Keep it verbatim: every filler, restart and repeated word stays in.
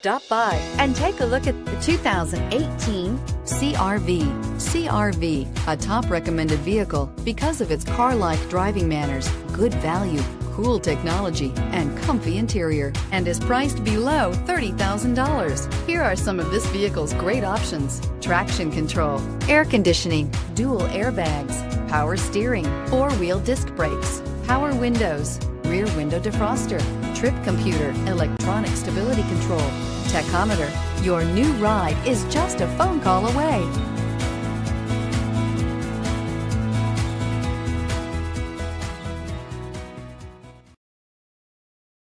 Stop by and take a look at the two thousand eighteen C R V. C R V, a top recommended vehicle because of its car-like driving manners, good value, cool technology, and comfy interior, and is priced below thirty thousand dollars. Here are some of this vehicle's great options: traction control, air conditioning, dual airbags, power steering, four-wheel disc brakes, power windows, rear window defroster, trip computer, electronic stability control, tachometer. Your new ride is just a phone call away.